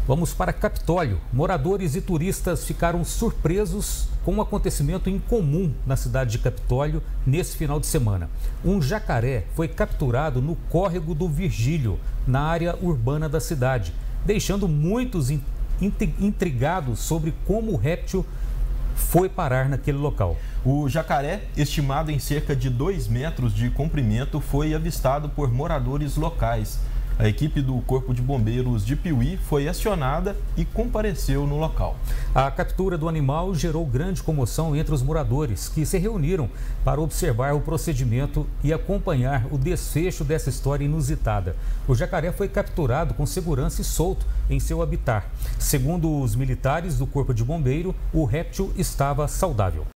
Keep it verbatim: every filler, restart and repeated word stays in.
Vamos para Capitólio. Moradores e turistas ficaram surpresos com um acontecimento incomum na cidade de Capitólio nesse final de semana. Um jacaré foi capturado no córrego do Virgílio, na área urbana da cidade, deixando muitos intrigados sobre como o réptil foi parar naquele local. O jacaré, estimado em cerca de dois metros de comprimento, foi avistado por moradores locais. A equipe do Corpo de Bombeiros de Piuí foi acionada e compareceu no local. A captura do animal gerou grande comoção entre os moradores, que se reuniram para observar o procedimento e acompanhar o desfecho dessa história inusitada. O jacaré foi capturado com segurança e solto em seu habitat. Segundo os militares do Corpo de Bombeiro, o réptil estava saudável.